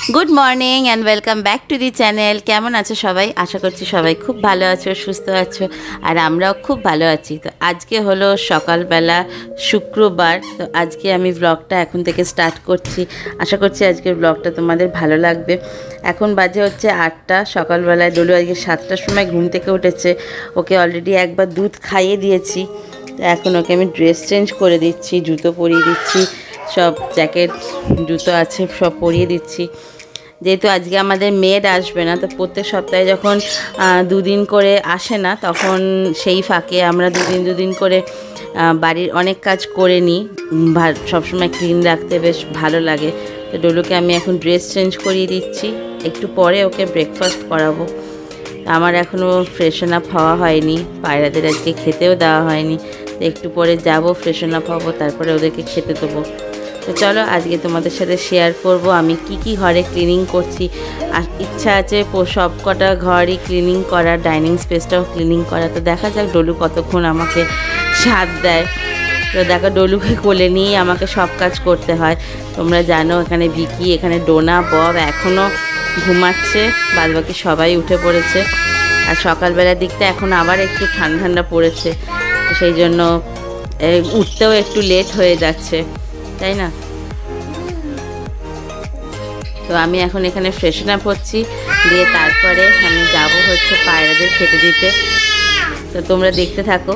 Good morning and welcome back to the channel. কেমন আছো সবাই? আশা করছি সবাই খুব ভালো আছো, সুস্থ আছো, আর আমরাও খুব ভালো আছি। তো আজকে হলো সকালবেলা, শুক্রবার। তো আজকে আমি ব্লগটা এখন থেকে স্টার্ট করছি। আশা করছি আজকের ব্লগটা তোমাদের ভালো লাগবে। এখন বাজে হচ্ছে 8টা। সকালবেলায় ডলু আজকে 7টার সময় ঘুম থেকে উঠেছে। ওকে অলরেডি একবার দুধ খাইয়ে দিয়েছি। তো এখন ওকে আমি ড্রেস চেঞ্জ করে দিচ্ছি, জুতো পরিয়ে দিচ্ছি, সব জ্যাকেট জুতো আছে সব পরিয়ে দিচ্ছি। যেহেতু আজকে আমাদের মেড আসবে না, তো প্রত্যেক সপ্তাহে যখন দুদিন করে আসে না, তখন সেই ফাঁকে আমরা দুদিন করে বাড়ির অনেক কাজ করে নিই। সবসময় ক্লিন রাখতে বেশ ভালো লাগে। তো ডলুকে আমি এখন ড্রেস চেঞ্জ করিয়ে দিচ্ছি, একটু পরে ওকে ব্রেকফাস্ট করাবো। আমার এখনও ফ্রেশন আপ হওয়া হয়নি, পায়রাদের আজকে খেতেও দেওয়া হয়নি। তো একটু পরে যাব, ফ্রেশন আপ হবো, তারপরে ওদেরকে খেতে দেবো। তো চলো আজকে তোমাদের সাথে শেয়ার করব আমি কি ঘরে ক্লিনিং করছি। আর ইচ্ছা আছে সব কটা ঘরই ক্লিনিং করার, ডাইনিং স্পেসটাও ক্লিনিং করা। তো দেখা যাক ডলু কতক্ষণ আমাকে সাথ দেয়। তো দেখো ডলুকে কোলে নিয়েই আমাকে সব কাজ করতে হয়। তোমরা জানো এখানে ভিকি, এখানে ডোনা, বব এখনও ঘুমাচ্ছে, বাদবাকি সবাই উঠে পড়েছে। আর সকালবেলার দিকটা এখন আবার একটু ঠান্ডা ঠান্ডা পড়েছে, সেই জন্য উঠতেও একটু লেট হয়ে যাচ্ছে, তাই না? তো আমি এখন এখানে ফ্রেশন আপ হচ্ছি, দিয়ে তারপরে আমি যাব হচ্ছে পায়রাদের খেতে দিতে। তো তোমরা দেখতে থাকো।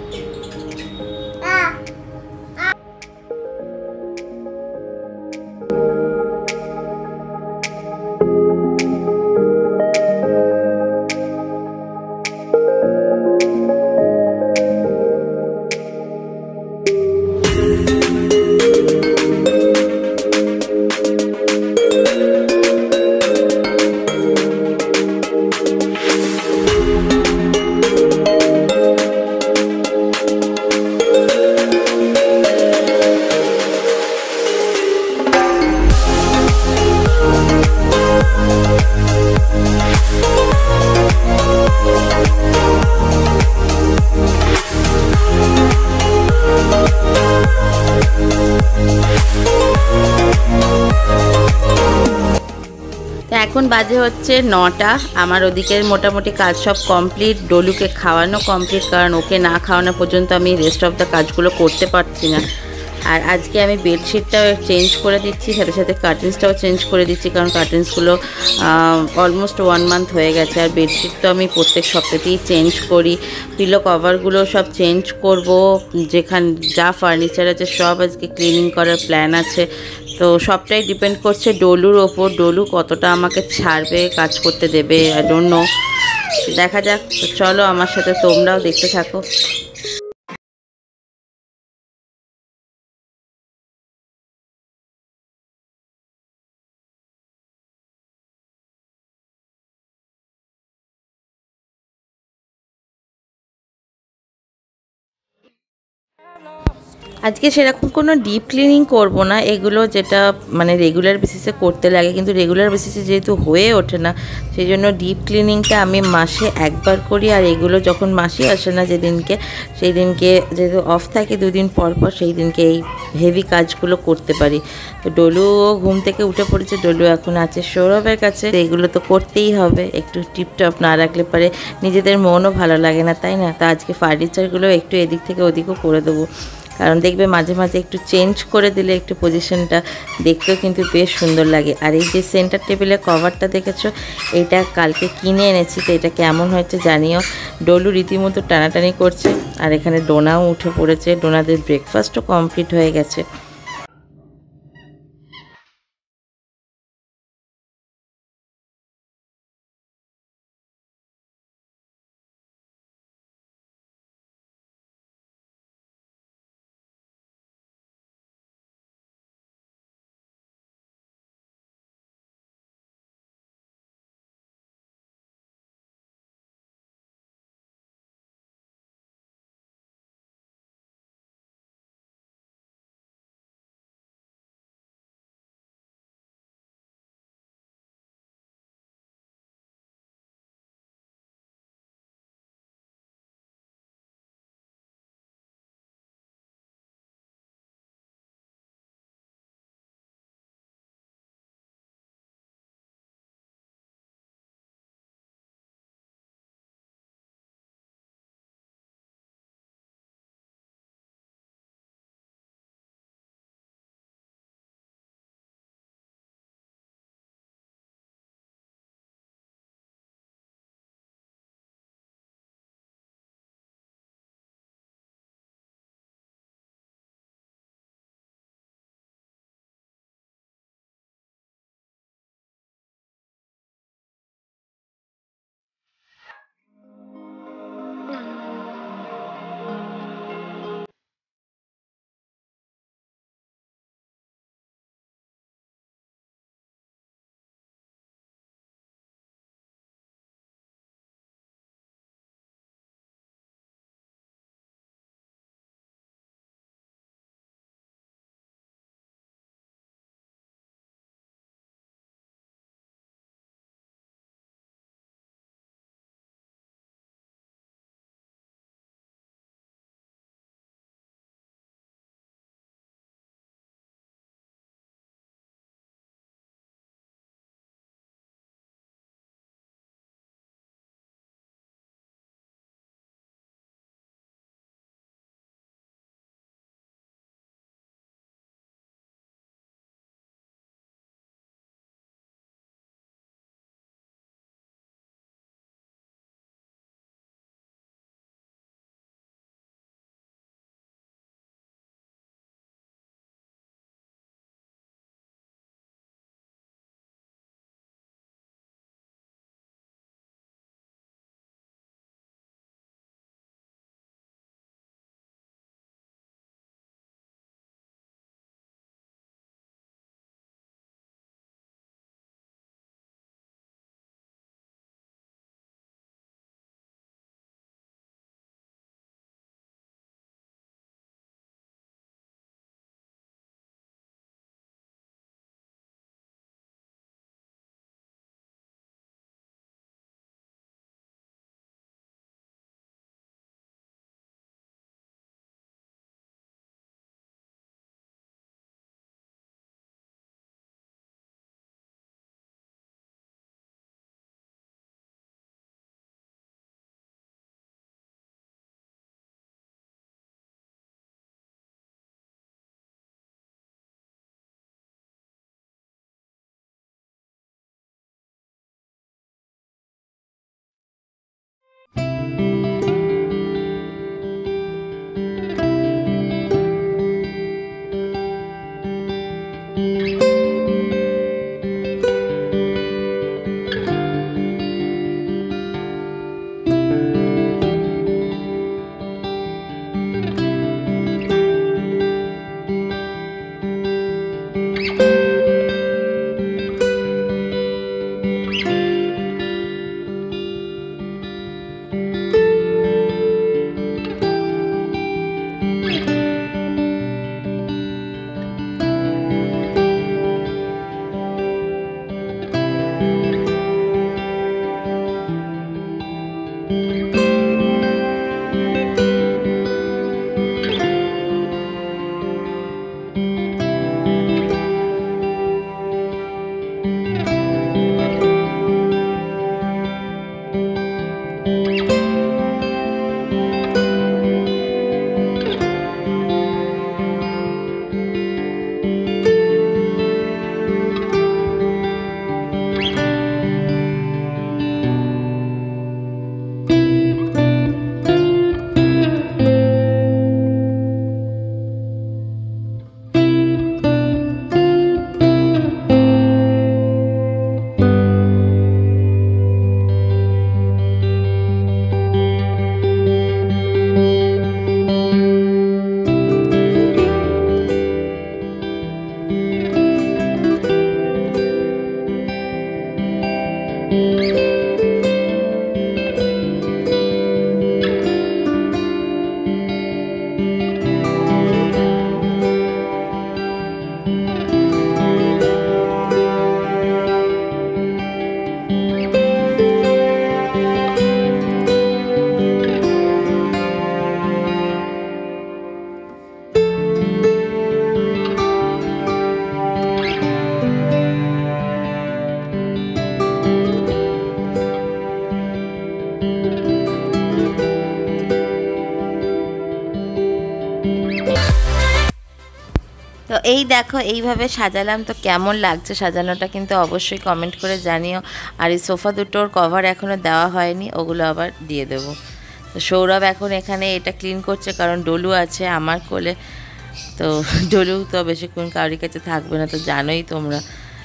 এখন বাজে হচ্ছে 9টা। আমার ওদিকের মোটামুটি কাজ সব কমপ্লিট, ডলুকে খাওয়ানো কমপ্লিট, কারণ ওকে না খাওয়ানো পর্যন্ত আমি রেস্ট অফ দ্য কাজগুলো করতে পারছি না। আর আজকে আমি বেডশিটটাও চেঞ্জ করে দিচ্ছি, সাথে সাথে কার্টেন্সটাও চেঞ্জ করে দিচ্ছি, কারণ কার্টেন্সগুলো অলমোস্ট 1 মান্থ হয়ে গেছে। আর বেডশিট তো আমি প্রত্যেক সপ্তাহতেই চেঞ্জ করি। পিলো কভারগুলো সব চেঞ্জ করব, যেখানে যা ফার্নিচার আছে সব আজকে ক্লিনিং করার প্ল্যান আছে। তো সবটাই ডিপেন্ড করছে ডলুর ওপর, ডলু কতটা আমাকে ছাড়বে, কাজ করতে দেবে, আই ডোন্ট নো। দেখা যাক। তো চলো আমার সাথে তোমরাও দেখতে থাকো। আজকে সেরকম কোনো ডিপ ক্লিনিং করব না, এগুলো যেটা মানে রেগুলার বেসিসে করতে লাগে, কিন্তু রেগুলার বেসিসে যেহেতু হয়ে ওঠে না, সেই জন্য ডিপ ক্লিনিংটা আমি মাসে একবার করি। আর এগুলো যখন মাসে আসে না যেদিনকে, সেই দিনকে যেহেতু অফ থাকে 2 দিন পর পর, সেই দিনকে এই হেভি কাজগুলো করতে পারি। তো ডলুও ঘুম থেকে উঠে পড়েছে, ডলু এখন আছে সৌরভের কাছে। এগুলো তো করতেই হবে, একটু টিপটপ না রাখলে পারে নিজেদের মনও ভালো লাগে না, তাই না? তো আজকে ফার্নিচারগুলো একটু এদিক থেকে ওদিকও করে দেবো, কারণ দেখবে মাঝে মাঝে একটু চেঞ্জ করে দিলে একটু পজিশনটা দেখতেও কিন্তু বেশ সুন্দর লাগে। আর এই যে সেন্টার টেবিলের কভারটা দেখেছো, এটা কালকে কিনে এনেছি। তো এটা কেমন হয়েছে জানিও। ডলু রীতিমতো টানাটানি করছে, আর এখানে ডোনাও উঠে পড়েছে, ডোনাদের ব্রেকফাস্টও কমপ্লিট হয়ে গেছে। তো এই দেখো এইভাবে সাজালাম, তো কেমন লাগছে সাজানোটা কিন্তু অবশ্যই কমেন্ট করে জানিও। আর এই সোফা দুটোর কভার এখনও দেওয়া হয়নি, ওগুলো আবার দিয়ে দেবো। তো সৌরভ এখন এখানে এটা ক্লিন করছে, কারণ ডলু আছে আমার কোলে। তো ডলু তো বেশিক্ষণ কারোর কাছে থাকবে না, তো জানোই তোমরা।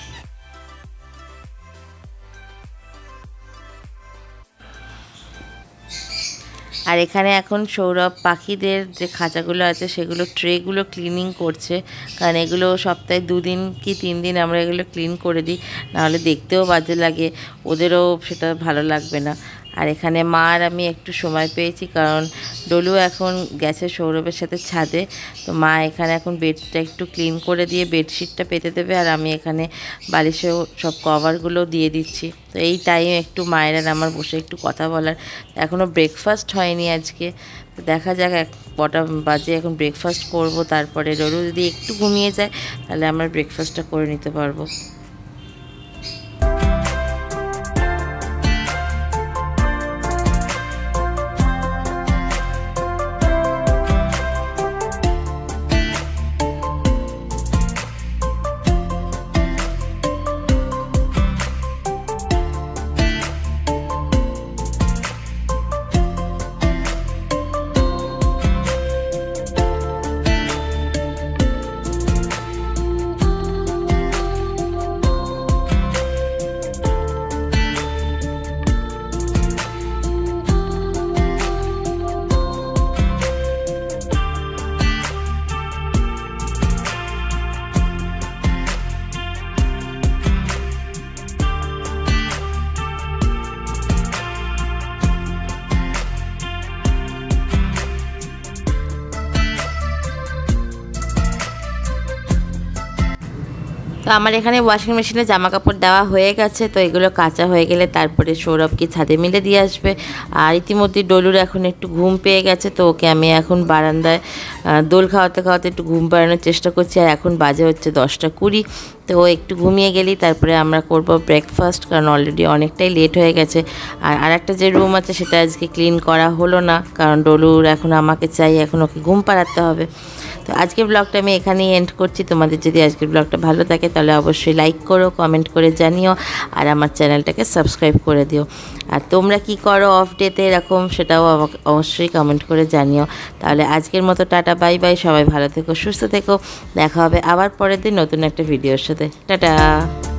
আর এখানে এখন সৌরভ পাখিদের যে খাঁচাগুলো আছে সেগুলো ট্রেগুলো ক্লিনিং করছে, কারণ এগুলো সপ্তাহে 2 দিন কি 3 দিন আমরা এগুলো ক্লিন করে দিই, নাহলে দেখতেও বাজে লাগে, ওদেরও সেটা ভালো লাগবে না। আর এখানে মা আর আমি একটু সময় পেয়েছি, কারণ ডলু এখন গেছে সৌরভের সাথে ছাদে। তো মা এখানে এখন বেডটা একটু ক্লিন করে দিয়ে বেডশিটটা পেতে দেবে, আর আমি এখানে বালিশেও সব কভারগুলো দিয়ে দিচ্ছি। তো এই টাইমে একটু মায়ের আর আমার বসে একটু কথা বলার। এখনও ব্রেকফাস্ট হয়নি আজকে, তো দেখা যাক কটা বাজে এখন ব্রেকফাস্ট করব। তারপরে ডলু যদি একটু ঘুমিয়ে যায় তাহলে আমরা ব্রেকফাস্টটা করে নিতে পারবো। তো আমার এখানে ওয়াশিং মেশিনে জামা কাপড় দেওয়া হয়ে গেছে। তো এগুলো কাঁচা হয়ে গেলে তারপরে সৌরভকে ছাদে মিলে দিয়ে আসবে। আর ইতিমধ্যে ডলুর এখন একটু ঘুম পেয়ে গেছে, তো ওকে আমি এখন বারান্দায় দোল খাওয়াতে খাওয়াতে একটু ঘুম পাড়ানোর চেষ্টা করছি। আর এখন বাজে হচ্ছে 10টা 20। তো ও একটু ঘুমিয়ে গেলেই তারপরে আমরা করব ব্রেকফাস্ট, কারণ অলরেডি অনেকটাই লেট হয়ে গেছে। আর আরেকটা যে রুম আছে সেটা আজকে ক্লিন করা হলো না, কারণ ডলুর এখন আমাকে চাই, এখন ওকে ঘুম পাড়াতে হবে। তো আজকের ব্লগটা আমি এখানেই এন্ড করছি। তোমাদের যদি আজকের ব্লগটা ভালো থাকে তাহলে অবশ্যই লাইক করো, কমেন্ট করে জানিও, আর আমার চ্যানেলটাকে সাবস্ক্রাইব করে দিও। আর তোমরা কি করো অফ ডেতে এরকম, সেটাও আমাকে অবশ্যই কমেন্ট করে জানিও। তাহলে আজকের মতো টাটা, বাই বাই। সবাই ভালো থেকো, সুস্থ থেকো। দেখা হবে আবার পরের দিন নতুন একটা ভিডিওর সাথে। টাটা।